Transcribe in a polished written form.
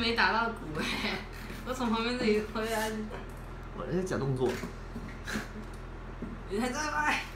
没打到鼓我从旁边这里回来。 我在假动作。 你还在吗？